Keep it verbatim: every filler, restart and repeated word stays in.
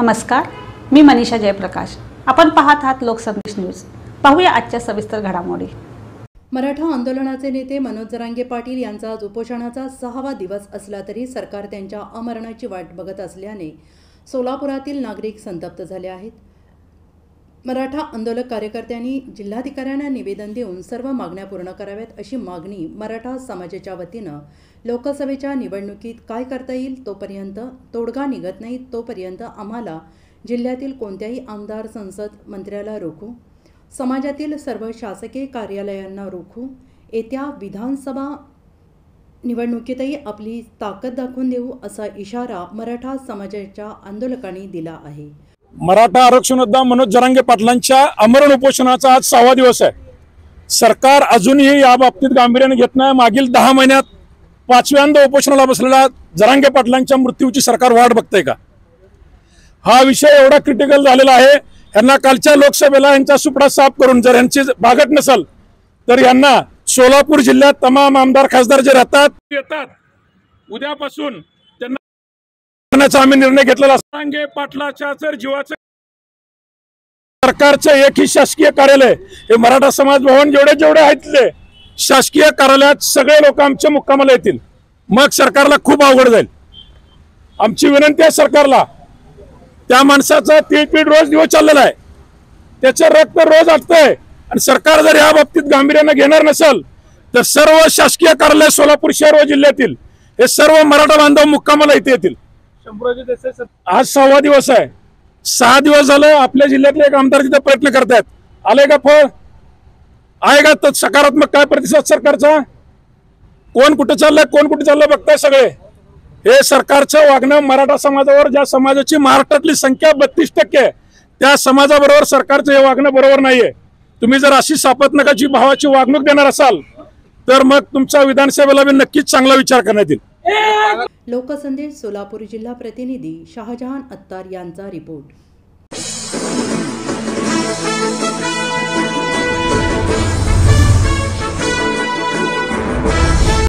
नमस्कार, मी मनीषा जयप्रकाश। आपण पाहत आहात लोकसंदेश न्यूज। पाहूया आजच्या सविस्तर घडामोडी। मराठा आंदोलनाचे नेते मनोज जरांगे पाटील यांचा आज उपोषणाचा सहावा दिवस असला तरी सरकार त्यांच्या अमरणाची वाट बघत असल्याने सोलापुरातील नागरिक संतप्त झाले आहेत। मराठा आंदोलक कार्यकर्त्यांनी जिल्हाधिकाऱ्यांना निवेदन देऊन सर्व मागण्या पूर्ण कराव्यात अशी मागणी मराठा समाजाच्या वतीनं लोकसभेच्या निवडणुकीत काय करता येईल तोपर्यंत तोडगा निघत नाही तोपर्यंत आम्हाला जिल्ह्यातील कोणत्याही आमदार संसद मंत्र्याला रोखू, समाजातील सर्व शासकीय कार्यालयांना रोखू, येत्या विधानसभा निवडणुकीतही आपली ताकद दाखवून देऊ असा इशारा मराठा समाजाच्या आंदोलकांनी दिला आहे। मराठा आरक्षण योद्धा मनोज जरांगे पाटलांच्या अमरण उपोषणाचा आज सहावा दिवस आहे। सरकार अजूनही या बाबतीत गांभीर्याने घेत नाही। मागील दहा महिन्यात पाचव्यांदा उपोषणाला बसलेल्या जरांगे पाटलांच्या मृत्यूची सरकार वाट बघते का? हा विषय एवढा क्रिटिकल झालेला आहे। यांना कालच्या लोकसभेला यांचा सुपडा साफ करून जर यांची बागत नसेल तर यांना सोलापूर जिल्ह्यात तमाम आमदार खासदार जे राहतात येतात उद्यापासून त्यांना आम्ही निर्णय घेतलेला। जरांगे पाटलाच्या जर जीवाचं सरकारचं एकही शासकीय कार्यालय हे मराठा समाज भवन जेवढे जेवढे आहेत शासकीय कार्यालयात सगळे लोक आमच्या मुक्कामाला येतील, मग सरकारला खूप अवघड जाईल। आमची विनंती आहे सरकारला, त्या माणसाचा तीळपीठ रोज दिवस चाललेला आहे, त्याचं रक्त रोज आटतंय आणि सरकार जर या बाबतीत गांभीर्याने घेणार नसेल तर सर्व शासकीय कार्यालय सोलापूर शहर व जिल्ह्यातील हे सर्व मराठा बांधव मुक्कामाला इथे येतील। आज सहावा दिवस आहे। सहा दिवस झालं आपल्या जिल्ह्यातले एक आमदार तिथे प्रयत्न करतायत, आले का फळ आहे का? तर सकारात्मक काय प्रतिसाद सरकारचा? कोण कुठे चाललंय कोण कुठे चाललंय बघताय सगळे। हे सरकारचं वागणं मराठा समाजावर, ज्या समाजाची महाराष्ट्रातली संख्या बत्तीस टक्के त्या समाजाबरोबर सरकारचं हे वागणं बरोबर नाहीये। तुम्ही जर अशी सापत्नकाची भावाची वागणूक देणार असाल तर मग तुमच्या विधानसभेला बी नक्कीच चांगला विचार करण्यात येईल। लोकसंदेश सोलापूर जिल्हा प्रतिनिधी शाहजहान अत्तार यांचा रिपोर्ट।